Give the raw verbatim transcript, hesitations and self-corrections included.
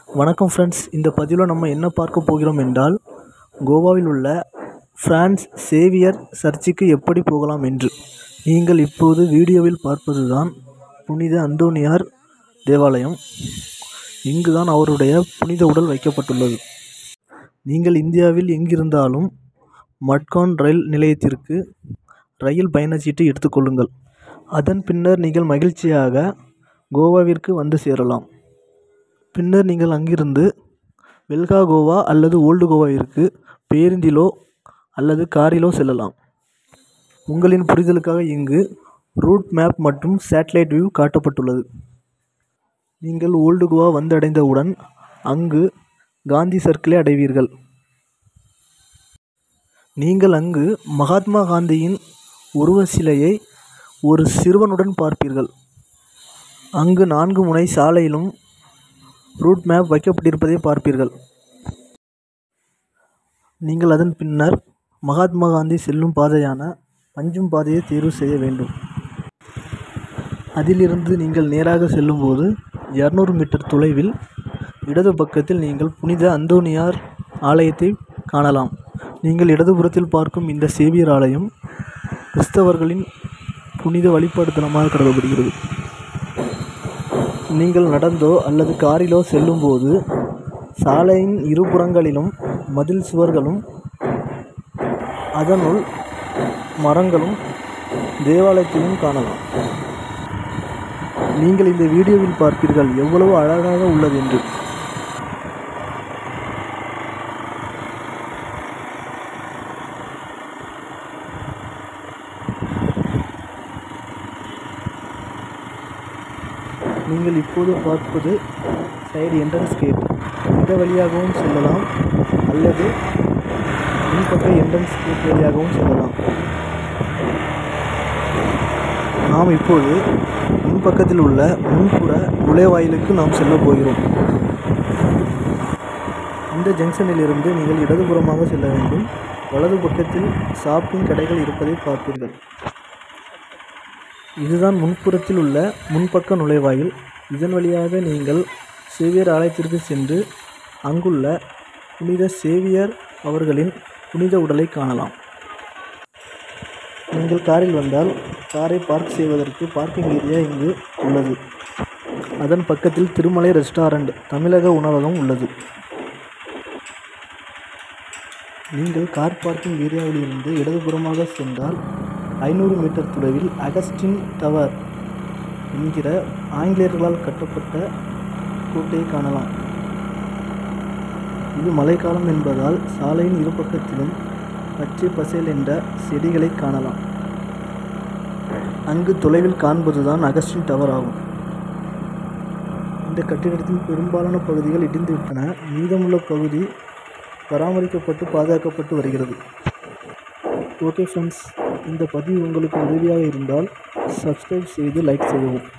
வணக்கம் ஃப்ரெண்ட்ஸ், இந்த பதிவில் நம்ம என்ன பார்க்க போகிறோம் என்றால், கோவாவில் உள்ள பிரான்ஸ் சேவியர் சர்ச்சுக்கு எப்படி போகலாம் என்று. நீங்கள் இப்போது வீடியோவில் பார்ப்பது தான் புனித அந்தோனியார் தேவாலயம். இங்கு தான் அவருடைய புனித உடல் வைக்கப்பட்டுள்ளது. நீங்கள் இந்தியாவில் எங்கிருந்தாலும் மட்கான் ரயில் நிலையத்திற்கு ரயில் பயணச்சீட்டு எடுத்துக்கொள்ளுங்கள். அதன் பின்னர் நீங்கள் மகிழ்ச்சியாக கோவாவிற்கு வந்து சேரலாம். பின்னர் நீங்கள் அங்கிருந்து வெல்கா கோவா அல்லது ஓல்டு கோவாவிற்கு பேருந்திலோ அல்லது காரிலோ செல்லலாம். உங்களின் புரிதலுக்காக இங்கு ரூட் மேப் மற்றும் சேட்டலைட் வியூ காட்டப்பட்டுள்ளது. நீங்கள் ஓல்டு கோவா வந்தடைந்தவுடன் அங்கு காந்தி சர்க்கிளை அடைவீர்கள். நீங்கள் அங்கு மகாத்மா காந்தியின் உருவ சிலையை ஒரு சிறுவனுடன் பார்ப்பீர்கள். அங்கு நான்கு முனை சாலையிலும் ரூட் மேப் வைக்கப்பட்டிருப்பதை பார்ப்பீர்கள். நீங்கள் அதன் பின்னர் மகாத்மா காந்தி செல்லும் பாதையான பஞ்சும் பாதையை தேர்வு செய்ய வேண்டும். அதிலிருந்து நீங்கள் நேராக செல்லும்போது இருநூறு மீட்டர் தொலைவில் இடது பக்கத்தில் நீங்கள் புனித அந்தோனியார் ஆலயத்தை காணலாம். நீங்கள் இடதுபுறத்தில் பார்க்கும் இந்த சேவியர் ஆலயம் கிறிஸ்தவர்களின் புனித வழிபாடு தலமாக கருதப்படுகிறது. நீங்கள் நடந்தோ அல்லது காரிலோ செல்லும்போது சாலையின் இருபுறங்களிலும் மதில் சுவர்களும் அதனுள் மரங்களும் தேவாலயத்தையும் காணலாம். நீங்கள் இந்த வீடியோவில் பார்ப்பீர்கள் எவ்வளவு அழகாக உள்ளது என்று. நீங்கள் இப்போது பார்ப்பது சைடு என்ட்ரன்ஸ் கேட். இந்த வழியாகவும் செல்லலாம் அல்லது முன்பக்க என்ட்ரன்ஸ் கேட் வழியாகவும் செல்லலாம். நாம் இப்போது முன்பக்கத்தில் உள்ள முன்புற நுழைவாயிலுக்கு நாம் செல்ல போகிறோம். இந்த ஜங்ஷனில் இருந்து நீங்கள் இடதுபுறமாக செல்ல வேண்டும். வலது பக்கத்தில் ஷாப்பிங் கடைகள் இருப்பதை பார்ப்பீர்கள். இதுதான் முன்புறத்தில் உள்ள முன்பக்க நுழைவாயில். இதன் வழியாக நீங்கள் சேவியர் ஆலயத்திற்கு சென்று அங்குள்ள புனித சேவியர் அவர்களின் புனித உடலை காணலாம். நீங்கள் காரில் வந்தால் காரை பார்க் செய்வதற்கு பார்க்கிங் ஏரியா இங்கு உள்ளது. அதன் பக்கத்தில் திருமலை ரெஸ்டாரண்ட் தமிழக உணவகம் உள்ளது. நீங்கள் கார் பார்க்கிங் ஏரியாவில் இருந்து இடதுபுறமாக சென்றால் ஐநூறு மீட்டர் தொலைவில் அகஸ்டின் டவர் என்கிற ஆங்கிலேயர்களால் கட்டப்பட்ட கோட்டையை காணலாம். இது மழைக்காலம் என்பதால் சாலையின் இருபக்கத்திலும் பச்சை பசேல் என்ற செடிகளை காணலாம். அங்கு தொலைவில் காண்பதுதான் அகஸ்டின் டவர் ஆகும். இந்த கட்டிடத்தின் பெரும்பாலான பகுதிகள் இடிந்துவிட்டன. மீதமுள்ள பகுதி பராமரிக்கப்பட்டு பாதுகாக்கப்பட்டு வருகிறது. ஓகே ஃப்ரெண்ட்ஸ், இந்த பதிவு உங்களுக்கு உதவியாக இருந்தால் சப்ஸ்கிரைப் செய்து லைக் செய்யவும்.